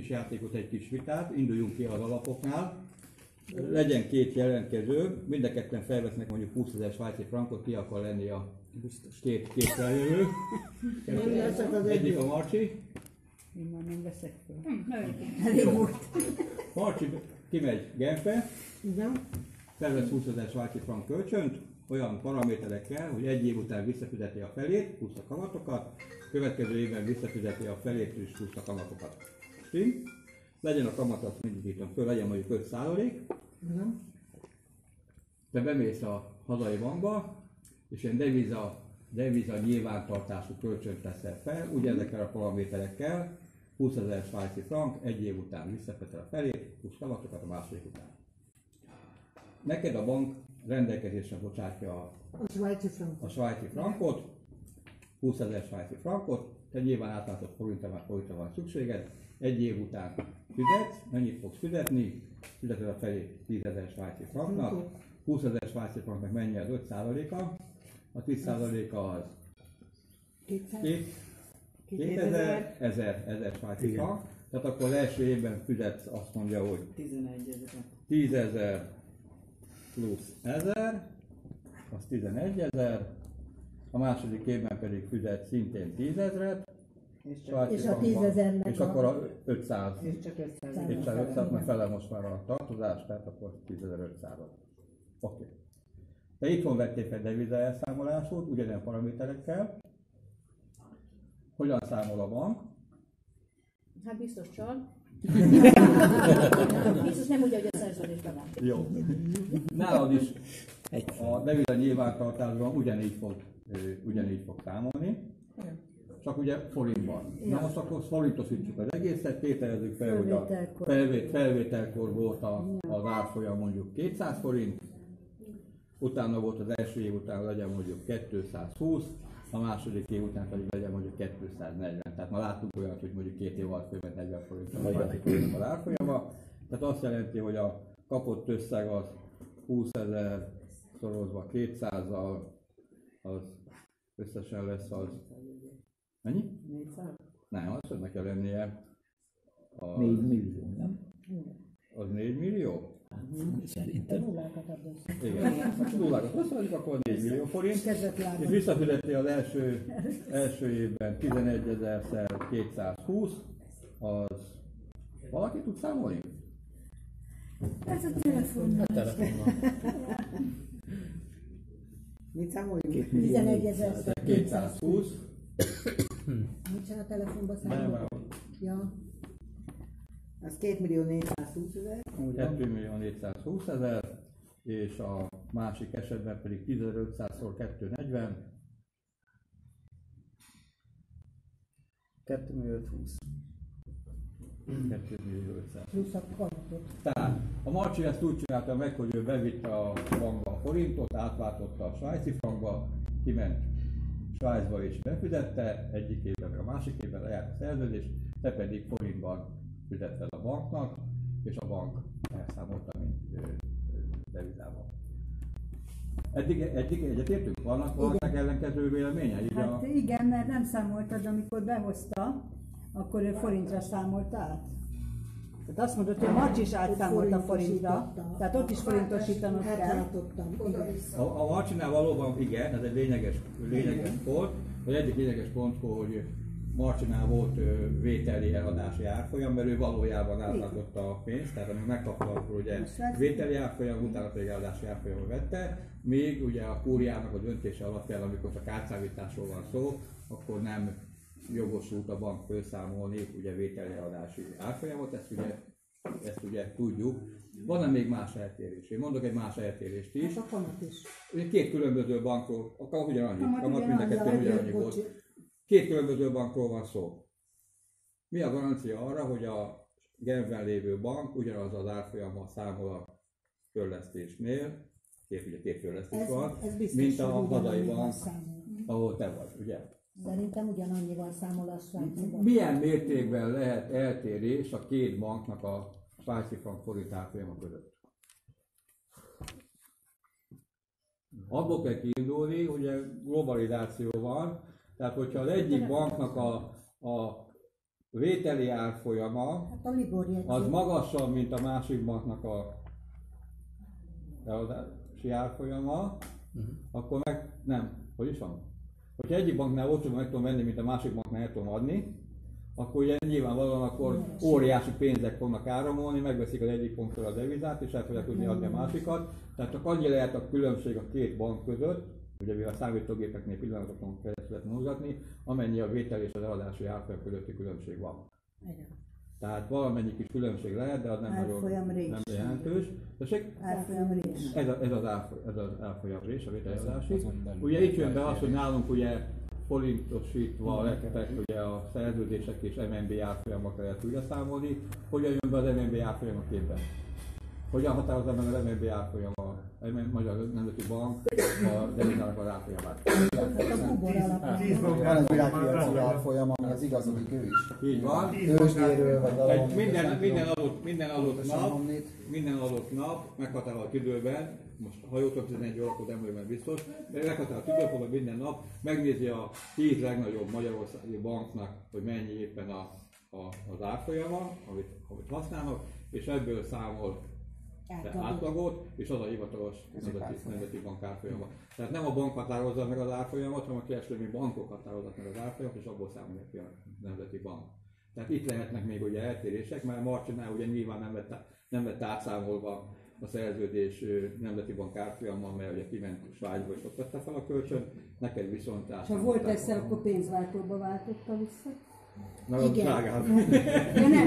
kis játékot, egy kis vitát, induljunk ki az alapoknál. Legyen két jelentkező, mind a ketten felvesznek mondjuk 20 000 svájci frankot, ki akar lenni a két feljövő. Egyik a Marcsi. Én már nem veszek fel. Marcsi kimegy Genfbe, felvesz 20 000 svájci frank kölcsönt, olyan paraméterekkel, hogy egy év után visszafizeti a felét, plusz a kamatokat, következő évben visszafizeti a felét, és plusz a kamatokat. Legyen a kamat, azt mindig írtam föl, legyen mondjuk 5%. Te bemész a hazai bankba, és ilyen deviza nyilvántartású kölcsönt teszel fel, ugyanezekkel a paraméterekkel, 20 000 svájci frank, egy év után visszafizeti a felét, plusz kamatokat a második után. Neked a bank rendelkezésre bocsátja a svájci frankot, 20 000 svájci frankot, te nyilván átlátod forintra van szükséged, egy év után fizetsz, mennyit fogsz fizetni, fizeted a felét 10 000 svájci franknak, 20 000 svájci franknak mennyi az 5%-a, a 10%-a az 1000 svájci frank, tehát akkor az első évben fizetsz, azt mondja, hogy 10 000 plusz 1000, az 11 000, a második évben pedig fizet szintén 10 000-et, és a 10 000-nek és akkor a 500. És csak 500. 500, mert fele most már a tartozás, tehát akkor 10.500-at. Oké. Te itthon vettél fel deviza elszámolásút, ugyanilyen paraméterekkel. Hogyan számol a bank? Hát biztos csal. Biztos nem úgy, hogy a szerződésben van. Jó. Nálad is a deviza nyilvántartásban ugyanígy fog számolni. Csak ugye forintban. Na most akkor forintosítsuk az egészet, tételezzük fel, hogy a felvételkor volt az árfolyam mondjuk 200 forint, utána volt az első év után legyen mondjuk 220, a második év után pedig legyen mondjuk 240. Tehát ma láttunk olyat, hogy mondjuk 2 év alatt kb. 40 forint az árfolyama. Tehát azt jelenti, hogy a kapott összeg az 20 000 szorozva 200-zal, az összesen lesz az mennyi? 400? Nem, az hogy kell lennie. 4 millió, nem? Az 4 millió? Szerintem. Nullákat adott. Igen. Nullákat összeadjuk, akkor 4 millió forint. És visszafizeti az első évben 11 000-szer 220, az valaki tud számolni? Ez a telefon. Mit számoljunk? 11 000-szer 220. Nincsen a telefonban számolva? Ja. Az 2.420.000. 2.420.000, és a másik esetben pedig 10.500-szor 240. 2.520. 2.500. Plusz a kamatot. Tehát a Marcsi ezt úgy csinálta meg, hogy ő bevitte a bankba a forintot, átváltotta a svájci frankba, kiment Svájcba és befizette, egyik évben, a másik évben lejárt a szerződés, te pedig forintban fizetted a banknak, és a bank elszámolta, mint devizával. Eddig egyetértünk? Vannak ellenkező véleményei? Hát igen, mert nem számoltad, amikor behozta, akkor ő forintra számolt át. Tehát azt mondod, hogy Marcsi is átszámolt a forintra, tehát ott is forintosítanod kell. A Marcsinál valóban igen, ez egy lényeges pont. Az egyik lényeges pont, hogy Marcsinál volt vételi eladási árfolyam, mert ő valójában átlátotta a pénzt, tehát amikor megkapta, akkor ugye vételi árfolyam, utána pedig eladási árfolyamot vette, még ugye a kúriának a döntése alapján, amikor csak átszámításról van szó, akkor nem jogosult a bank felszámolni ugye vételi eladási árfolyamot, ezt ugye tudjuk. Van-e még más eltérés? Én mondok egy más eltérést is. Hát a kamat is. Ugye két különböző bankról, a kamat ugyanannyi, kamat mind a kettő ugyanannyi volt. Két különböző bankról van szó. Mi a garancia arra, hogy a Genfben lévő bank ugyanaz az árfolyammal számol a törlesztésnél, két törlesztés van, mint a hazai bank, ahol te vagy, ugye? Szerintem ugyanannyival számol a svájci bank. Milyen mértékben lehet eltérés a két banknak a svájci frank forint árfolyama között? Abból kell kiindulni, ugye globalizáció van, tehát hogyha az egyik banknak a vételi árfolyama Hát a Libor jegyző. az magasabb, mint a másik banknak a eladási árfolyama, akkor meg nem. Hogy is van? Hogyha egyik banknál olcsóban meg tudom venni, mint a másik banknál el tudom adni, akkor ugye nyilvánvalóan akkor óriási pénzek fognak áramolni, megveszik az egyik banktól a devizát, és el fogják tudni adni a másikat. Tehát csak annyi lehet a különbség a két bank között, ugye mivel a számítógépeknél pillanatokon keresztül lehet mozgatni, amennyi a vétel és az eladási árfolyam közötti különbség van. Tehát valamennyi kis különbség lehet, de az nem nagyon nem jelentős. Árfolyamrés. Ez az árfolyamrés, a vételeladási. Ugye itt jön be az, hogy nálunk ugye forintosítva lettek ugye a szerződések és MNB árfolyamok lehet újra számolni. Hogyan jön be az MNB árfolyam a képben? Hogyan határozza meg az MNB árfolyam a Magyar Nemzeti Bank a devizának az árfolyamát? Van egy világpiaci árfolyam, ami az igazodik ő is. Így van. Tőzsdéről vagy valahol. Minden adott nap meghatározott időben, most ha jól tudom 11 órakor nem vagyok biztos, de meghatározott időpontban minden nap megnézi a 10 legnagyobb magyarországi banknak, hogy mennyi éppen az árfolyama, amit használnak, és ebből számol átlagot, és az a hivatalos nemzeti bank árfolyama. Tehát nem a bank határozza meg az árfolyamat, hanem a kereskedelmi bankok határozzák meg az árfolyamat, és abból számolja ki a nemzeti bank. Tehát itt lehetnek még ugye eltérések, mert Marcsinál ugye nyilván nem lett átszámolva a szerződés nemzeti bank árfolyama, mert ugye kiment Svájcba és ott vette fel a kölcsön, neked viszont Ha volt egyszer, akkor pénzváltóba váltotta vissza? nagyon drágább. Ja nem,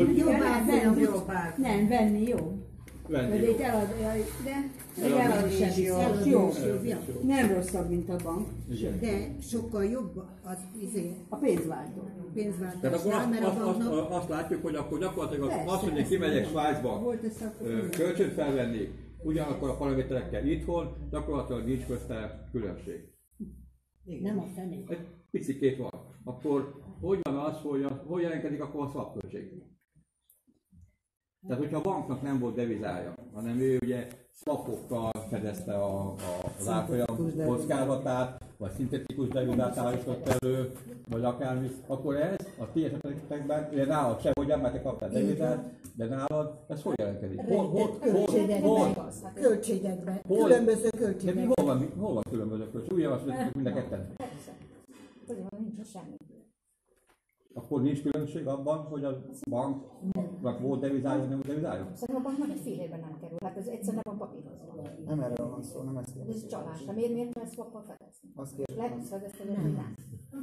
Nem, venni jó. Venni De jó. itt eladni sem jó. jó. Nem rosszabb, mint a bank. De sokkal jobb az A pénzváltó. Tehát akkor pénzváltásnál, mert a banknak azt látjuk, hogy akkor gyakorlatilag Persze, azt, hogy én kimegyek Svájcba Volt ez akkor kölcsönt felvenni, ugyanakkor a paraméterekkel itthon, gyakorlatilag nincs közte különbség. Nem a fené. Egy picikét van. Akkor hogy van az, hogy jelentkezik akkor a swap-költség? Tehát, hogyha a banknak nem volt devizája, hanem ő ugye swapokkal fedezte az árfolyam kockázatát, vagy szintetikus devizát állított elő, vagy akármi, akkor ez a ti esetekben, ugye nálad sem, hogy mert te kaptál devizát, de nálad ez hogy jelentkezik? Költségekben. Hol? Különböző De költségekben. hol van különböző költség? Ugye azt mondjuk mind a ketten. Persze. Azért van, nincs semmi. Akkor nincs különbség abban, hogy a banknak volt devizája, vagy nem volt devizája? Szerintem a banknak egy fél évben nem kerül. Hát ez egyszerűen nem van papírozva. Nem erről van szó, nem ezt Ez csalás. De miért kell ezt akkor fedezni? Azt kérdezem. Lehet, hogy fedezted, hogy nem.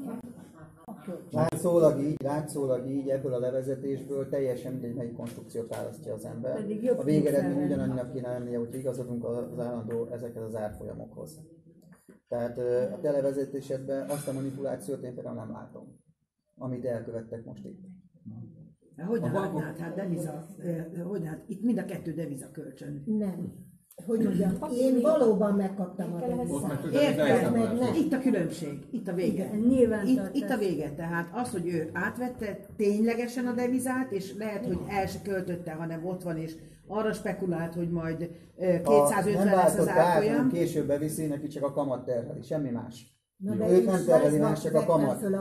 Látszólag így ebből a levezetésből teljesen mindegy, melyik konstrukciót választja az ember. Pedig jobb A végeredmény pénzzel. ugyanannyinak kéne lennie, hogy igazodunk az állandó ezekhez az árfolyamokhoz. Tehát a te levezetésedben azt a manipulációt én például nem látom, amit elkövettek most itt. Hogyan látnád? Hát deviza, itt mind a kettő deviza kölcsön. Nem. Hogy mondjam, én valóban megkaptam a devizát. Értem, meg nem. itt a különbség, itt a vége. Itt a vége, tehát az, hogy ő átvette ténylegesen a devizát, és lehet, hogy el se költötte, hanem ott van, és arra spekulált, hogy majd 250 lesz az árfolyam. Később beviszi, neki csak a kamat terheli, semmi más. Na, de Őt én nem terheli Svájcban más, csak a vettem kamat. föl a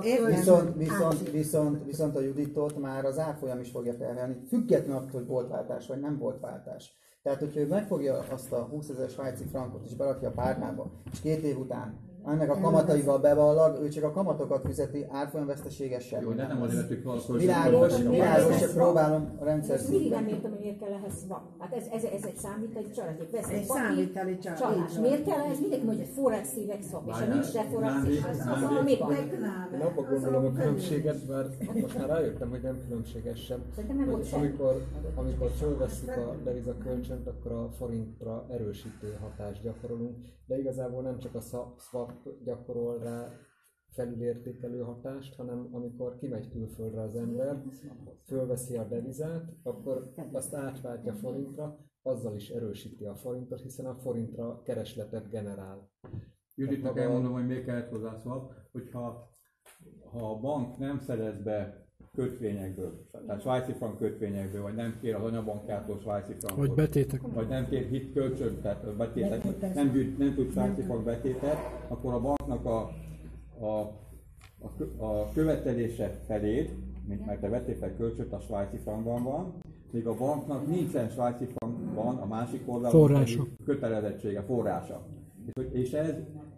kölcsön. Viszont a Juditot már az árfolyam is fogja terhelni, függetlenül attól, hogy volt váltás vagy nem volt váltás. Tehát, hogyha ő megfogja azt a 20 000 svájci frankot és berakja a párnába, és 2 év után ennek a kamataival bevallag, ő csak a kamatokat fizeti, árfolyamveszteséges semmi. Jó, de nem azért vettük fel a Világos, csak próbálom a rendszer Ezt mindig nem szinten. értem, hogy miért kell ehhez van. Hát ez egy számítani csalás. Egy számviteli csalás. Miért kell ez? Mindig mondja, hogy forex szívek swap, és ha nincs se forex szívek swap, mi van? Én abba gondolom a különbséget, mert most már rájöttem, hogy nem különbséges sem. Szerintem nem volt semmi. Amikor fölvesszük a deviza kölcsönt, akkor a forintra erősítő hatást gyakorolunk, de igazából nem csak a swap gyakorol rá felülértékelő hatást, hanem amikor kimegy külföldre az ember, fölveszi a devizát, akkor azt átváltja forintra, azzal is erősíti a forintot, hiszen a forintra keresletet generál. Juditnak elmondom, hogy még kellett hozzászól, hogyha a bank nem szerez be kötvényekből, tehát svájci frank kötvényekből, vagy nem kér az anyabankjától svájci frankot, Vagy betétek. vagy nem kér hit kölcsön, tehát betétet, nem tud svájci frank betétet, akkor a banknak a követelése felét mint mert te vettél fel kölcsönt, a svájci frankban van, míg a banknak nincsen svájci frankban a másik oldalon Forrása. kötelezettsége, forrása. És ez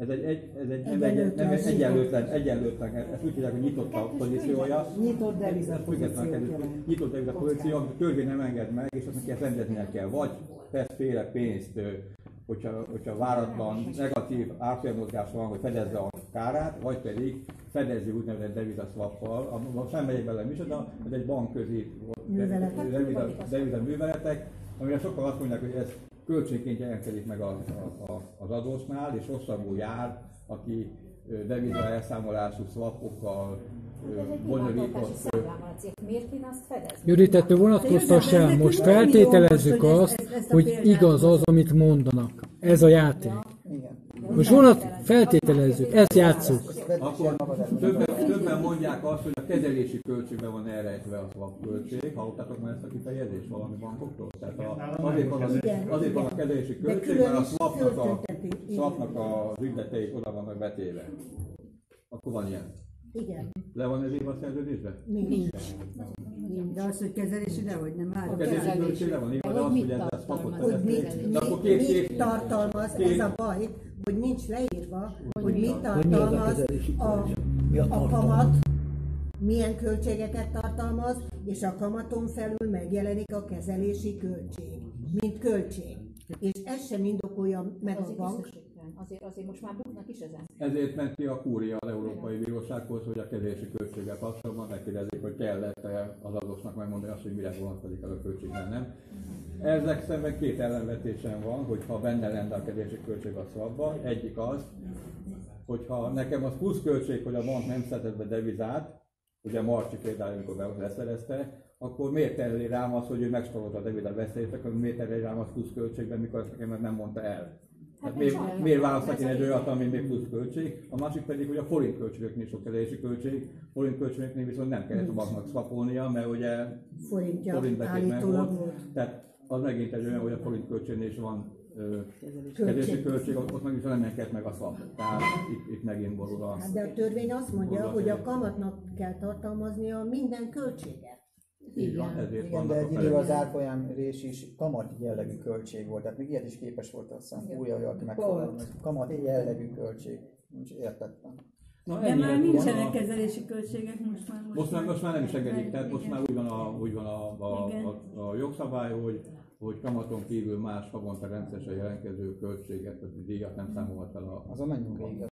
egy egyenlőtlen, ezt úgy hívják, hogy nyitott a pozíciója. Nyitott deviza Nyitott deviza pozíció, amit a törvény nem enged meg, és azt neki ezt rendeznie kell. Vagy tesz féle pénzt, hogyha váratlan, negatív árfolyamozgás van, hogy fedezze a kárát, vagy pedig fedezzi úgynevezett devizaswappal. Sem megyek bele micsoda, ez egy bankközi deviza műveletek, amire sokan azt mondják, hogy ez költségként jelentkezik meg az adósnál, és rosszabbul jár, aki deviza elszámolású swapokkal bonyolított. Miért kéne azt fedezni? Judit, te vonatkoztass el, most feltételezzük azt, hogy igaz az, amit mondanak. Ez a játék. Most feltételezzük, ezt játsszuk. Akkor többen mondják azt, hogy a kezelési költségbe van elrejtve a swap költség. Hallottátok már ezt a kifejezést valami bankoktól? Tehát azért van a kezelési költség, mert a swapnak az ügyleteik oda vannak betéve. Akkor van ilyen. Igen. Le van ez írva a szerződésben? Nincs. De az, hogy kezelési, dehogy nem áll. A kezelési költség le van írva, de az, hogy ez a swapot Hogy mit tartalmaz, két. ez a baj, hogy nincs leírva, hogy mit tartalmaz a kamat, milyen költségeket tartalmaz, és a kamaton felül megjelenik a kezelési költség, mint költség. És ez sem indokolja meg a bank. Azért most már buknak is ezen. Ezért ment ki a kúria az Európai Bírósághoz, hogy a kezelési költséggel kapcsolatban megkérdezik, hogy kellett-e az adósnak megmondani azt, hogy mire vonatkozik ez a költségben, nem. Ezek szemben két ellenvetésem van, hogyha benne lenne a kezelési költség a swapban. Egyik az, hogyha nekem az plusz költség, hogy a bank nem szedett be devizát, ugye Marcsi például, amikor beszerezte, akkor miért tereli rám az, hogy ő megspórolta a devizát beszerzést, akkor miért tereli rám az plusz költségben, mikor ezt nekem nem mondta el? Hát miért választak én egy olyat, ami még plusz költség? A másik pedig, hogy a forint költségeknél sok kezelési költség, forint költségeknél viszont nem kellett a banknak swapolnia, mert ugye forint betét volt. Tehát az megint egy olyan, hogy a forint költségnél is van kezelési költség, ott meg viszont nem kellett meg a swap. Tehát itt megint borul a... Hát de a törvény azt mondja, hogy a kamatnak kell tartalmaznia minden költséget. Így van, ezért igen, de egy idő az árfolyamrés is kamat jellegű költség volt, tehát még ilyet is képes volt azt hiszem újra, aki megfogalmaz. Kamat jellegű költség, nincs értettem. De már nincsenek kezelési költségek most már nem is engedik, tehát most már úgy van a jogszabály, hogy kamaton kívül más havonta rendszeresen jelentkező költséget, vagy díjat nem számolhat fel azon menjünk végig.